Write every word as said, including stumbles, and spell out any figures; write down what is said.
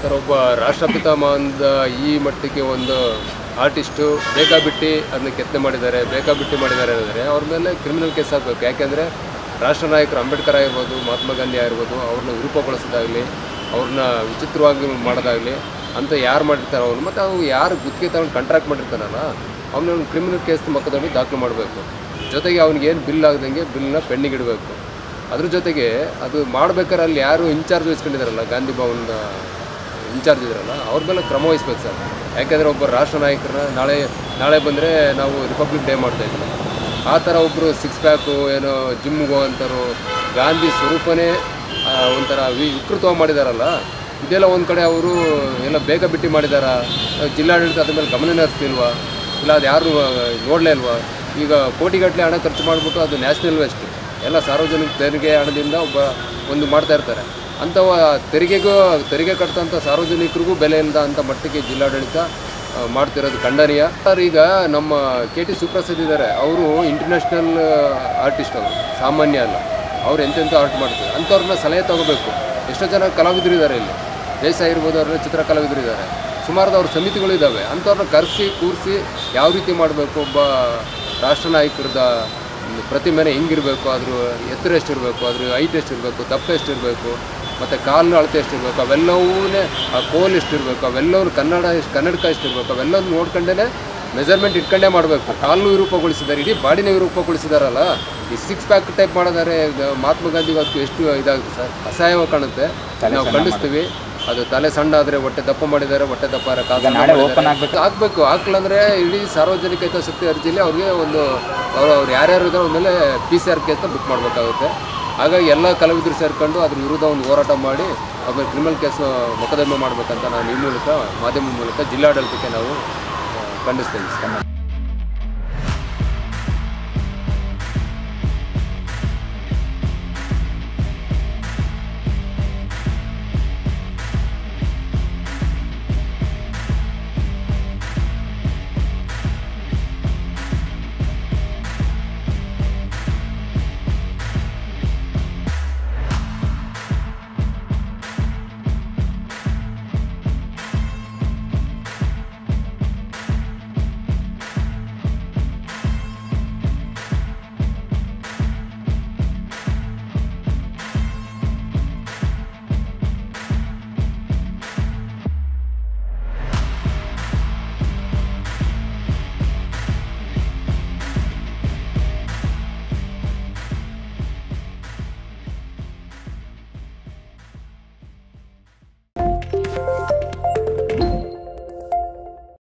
Sir, ಒಬ್ಬ ರಾಷ್ಟ್ರಪಿತ ಮಾಂದ ಈ ಮಟ್ಟಕ್ಕೆ ಒಂದು ಆರ್ಟಿಸ್ಟು ಬೇಕಾಬಿಟ್ಟು ಅದನ್ನ ಕೆತ್ತನೆ ಮಾಡಿದ್ದಾರೆ, ಬೇಕಾಬಿಟ್ಟು ಮಾಡಿದ್ದಾರೆ ಅಂದರೆ ಅವ್ರ ಮೇಲೆ ಕ್ರಿಮಿನಲ್ ಕೇಸ್ ಆಗಬೇಕು. ಯಾಕೆಂದರೆ ರಾಷ್ಟ್ರ ನಾಯಕರು ಅಂಬೇಡ್ಕರ್ ಆಗಿರ್ಬೋದು, ಮಹಾತ್ಮ ಗಾಂಧಿ ಆಗಿರ್ಬೋದು, ಅವ್ರನ್ನ ವಿರೂಪಗೊಳಿಸೋದಾಗಲಿ, ಅವ್ರನ್ನ ವಿಚಿತ್ರವಾಗಿ ಮಾಡೋದಾಗಲಿ ಅಂತ ಯಾರು ಮಾಡಿರ್ತಾರೆ ಅವನು, ಮತ್ತು ಅವ್ರು ಯಾರು ಗುತ್ತಿಗೆ ತಗೊಂಡು ಕಾಂಟ್ರಾಕ್ಟ್ ಮಾಡಿರ್ತಾರಲ್ಲ ಅವನ ಕ್ರಿಮಿನಲ್ ಕೇಸ್ ಮೊಕದ್ದಮೆ ದಾಖಲು ಮಾಡಬೇಕು. ಜೊತೆಗೆ ಅವ್ನಿಗೇನು ಬಿಲ್ ಆಗದಂಗೆ ಬಿಲ್ನ ಪೆಂಡಿಂಗ್ ಇಡಬೇಕು. ಅದ್ರ ಜೊತೆಗೆ ಅದು ಮಾಡ್ಬೇಕಾದ್ರೆ ಅಲ್ಲಿ ಯಾರು ಇನ್ಚಾರ್ಜ್ ವಹಿಸ್ಕೊಂಡಿದ್ದಾರಲ್ಲ, ಗಾಂಧಿ ಭವನದ ಇನ್ಚಾರ್ಜ್ ಇದ್ದಾರಲ್ಲ ಅವ್ರ ಮೇಲೆ ಕ್ರಮ ವಹಿಸ್ಬೇಕು ಸರ್. ಯಾಕೆಂದರೆ ಒಬ್ಬ ರಾಷ್ಟ್ರ ನಾಯಕರನ್ನ ನಾಳೆ ನಾಳೆ ಬಂದರೆ ನಾವು ರಿಪಬ್ಲಿಕ್ ಡೇ ಮಾಡ್ತಾಯಿದ್ವಿ, ಆ ಥರ ಒಬ್ಬರು ಸಿಕ್ಸ್ ಪ್ಯಾಕು ಏನೋ ಜಿಮ್ಗೆ ಹೋಗೋಂಥವ್ರು ಗಾಂಧಿ ಸ್ವರೂಪನೇ ಒಂಥರ ವಿ ವಿಕೃತವಾಗಿ ಮಾಡಿದಾರಲ್ಲ, ಇದೆಲ್ಲ ಒಂದು ಕಡೆ ಅವರು ಎಲ್ಲ ಬೇಗ ಬಿಟ್ಟು ಮಾಡಿದಾರ. ಜಿಲ್ಲಾಡಳಿತ ಅದ್ರ ಮೇಲೆ ಗಮನ ಹರಿಸ್ತಿಲ್ವಾ, ಇಲ್ಲ ಅದು ಯಾರು ನೋಡಲೇ ಇಲ್ವಾ? ಈಗ ಕೋಟಿಗಟ್ಟಲೆ ಹಣ ಖರ್ಚು ಮಾಡಿಬಿಟ್ಟು ಅದು ನ್ಯಾಷನಲ್ ವೇಸ್ಟ್ ಎಲ್ಲ ಸಾರ್ವಜನಿಕ ತೆರಿಗೆ ಹಣದಿಂದ ಒಬ್ಬ ಒಂದು ಮಾಡ್ತಾ ಇರ್ತಾರೆ. ಅಂಥವ ತೆರಿಗೆಗೂ ತೆರಿಗೆ ಕಟ್ತಂಥ ಸಾರ್ವಜನಿಕರಿಗೂ ಬೆಲೆ ಇಲ್ಲದ ಅಂಥ ಮಟ್ಟಕ್ಕೆ ಜಿಲ್ಲಾಡಳಿತ ಮಾಡ್ತಿರೋದು ಖಂಡನೀಯ. ಸರ್, ಈಗ ನಮ್ಮ ಕೆ ಟಿ ಸುಪ್ರಸಾದ್ ಇದ್ದಾರೆ, ಅವರು ಇಂಟರ್ನ್ಯಾಷನಲ್ ಆರ್ಟಿಸ್ಟ್, ಅವರು ಸಾಮಾನ್ಯ ಅಲ್ಲ, ಅವ್ರು ಎಂತೆಂಥ ಆರ್ಟ್ ಮಾಡ್ತಾರೆ. ಅಂಥವ್ರನ್ನ ಸಲಹೆ ತೊಗೋಬೇಕು. ಎಷ್ಟೋ ಜನ ಕಲಾವಿದರು ಇದ್ದಾರೆ, ಇಲ್ಲಿ ದೇಸಾಯಿ ಇರ್ಬೋದು, ಅವ್ರನ್ನ ಚಿತ್ರ ಕಲಾವಿದರು ಇದ್ದಾರೆ, ಸುಮಾರು ಅವ್ರ ಸಮಿತಿಗಳು ಇದ್ದಾವೆ. ಅಂಥವ್ರನ್ನ ಕರೆಸಿ ಕೂರಿಸಿ ಯಾವ ರೀತಿ ಮಾಡಬೇಕು, ಒಬ್ಬ ರಾಷ್ಟ್ರ ನಾಯಕರದ ಪ್ರತಿಮೆನೆ ಹೆಂಗಿರಬೇಕು, ಅದ್ರ ಎತ್ತರ ಎಷ್ಟಿರಬೇಕು, ಅದ್ರ ಹೈಟ್ ಎಷ್ಟಿರಬೇಕು, ದಪ್ಪ ಎಷ್ಟಿರಬೇಕು, ಮತ್ತು ಕಾಲು ಅಳತೆ ಎಷ್ಟಿರಬೇಕು, ಅವೆಲ್ಲವೂ ಆ ಕೋಲ್ ಎಷ್ಟಿರಬೇಕು, ಅವೆಲ್ಲವೂ ಕನ್ನಡ ಎಷ್ಟು ಕನ್ನಡಕ ಎಷ್ಟಿರಬೇಕು, ಅವೆಲ್ಲವೂ ನೋಡ್ಕೊಂಡೇ ಮೆಜರ್ಮೆಂಟ್ ಇಟ್ಕೊಂಡೇ ಮಾಡಬೇಕು. ಕಾಲನ್ನು ವಿರೂಪಗೊಳಿಸಿದ್ದಾರೆ, ಇಡೀ ಬಾಡಿನ ವಿರೂಪಗೊಳಿಸಿದಾರಲ್ಲ. ಈ ಸಿಕ್ಸ್ ಪ್ಯಾಕ್ ಟೈಪ್ ಮಾಡಿದ್ದಾರೆ. ಮಹಾತ್ಮ ಗಾಂಧಿಗೆ ಅದಕ್ಕೆ ಎಷ್ಟು ಇದಾಗುತ್ತೆ ಸರ್, ಅಸಹಾಯವಾಗಿ ಕಾಣುತ್ತೆ. ನಾವು ಖಂಡಿಸ್ತೀವಿ. ಅದು ತಲೆ ಸಣ್ಣ ಆದರೆ ಹೊಟ್ಟೆ ದಪ್ಪ ಮಾಡಿದ್ದಾರೆ, ಹೊಟ್ಟೆ ದಪ್ಪ ಆಗಬೇಕು. ಹಾಕ್ಲಂದ್ರೆ ಇಡೀ ಸಾರ್ವಜನಿಕ ಹಿತಾಸಕ್ತಿ ಅರ್ಜಿಲಿ ಅವ್ರಿಗೆ ಒಂದು ಅವರು ಅವ್ರು ಯಾರ್ಯಾರು ಇದ್ದಾರೆ ಅವ್ರ ಮೇಲೆ ಪಿ ಸಿ ಆರ್ ಕೇಸ್ನ ಬುಕ್ ಮಾಡಬೇಕಾಗುತ್ತೆ. ಹಾಗಾಗಿ ಎಲ್ಲ ಕಲಾವಿದರು ಸೇರ್ಕೊಂಡು ಅದ್ರ ವಿರುದ್ಧ ಒಂದು ಹೋರಾಟ ಮಾಡಿ ಅವ್ರ ಕ್ರಿಮಿನಲ್ ಕೇಸ್ ಮೊಕದ್ದಮೆ ಮಾಡಬೇಕಂತ ನಾನು ಈ ಮೂಲಕ ಮಾಧ್ಯಮ ಮೂಲಕ ಜಿಲ್ಲಾಡಳಿತಕ್ಕೆ ನಾವು ಖಂಡಿಸ್ತೀವಿ.